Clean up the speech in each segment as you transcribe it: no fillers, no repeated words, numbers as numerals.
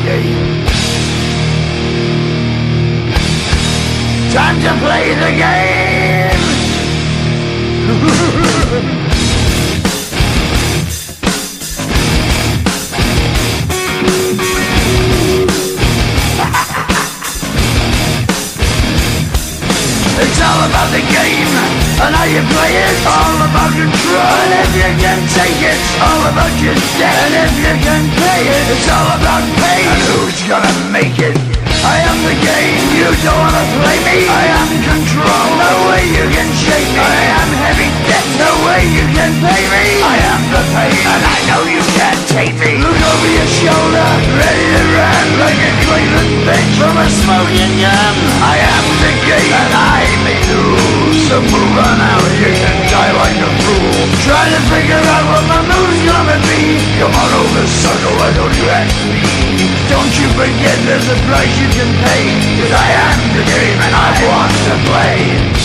game. Time to play the game. It's all about the game and how you play it. All about control, and if you can take it, all about your debt. And if you can pay it, it's all about pain. And who's gonna make it? I am the game, you don't wanna play me. I am control, no way you can shake me. I am heavy debt, no way you can pay me. I am the pain, and I know you can't take me. Look over your shoulder, ready to run like a Cleveland bitch from a smoking gun. I am the game, and I may lose. So move on out, you can die like a fool. Trying to figure out what my move's gonna be. Come on over, sucker, why don't you ask me? Don't you forget there's a price you can pay. 'Cause I am the game and I want to play.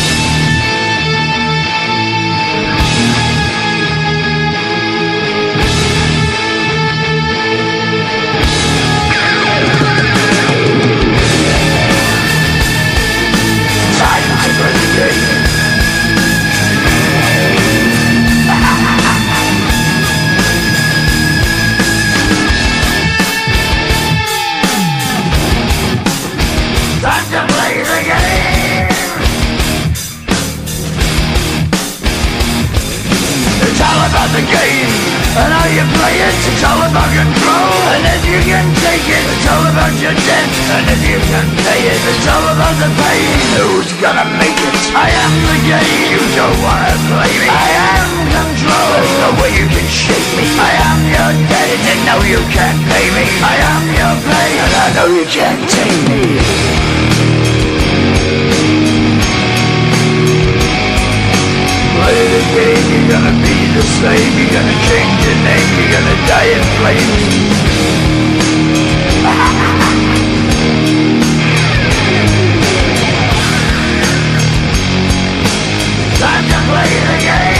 Time to play the game. Time to play the game. It's all about the game and how you play it. It's all about control, and if you can take it, it's all about your debt. And if you can pay it, it's all about the pain. Who's gonna make it? I am the game. You don't wanna play me. I am control. There's no way you can shake me. I am your debt, and you know you can't pay me. I am your pain, and I know you can't take me. Play the game, you're gonna be the same. You're gonna change your name, you're gonna die in flames. Time to play the game.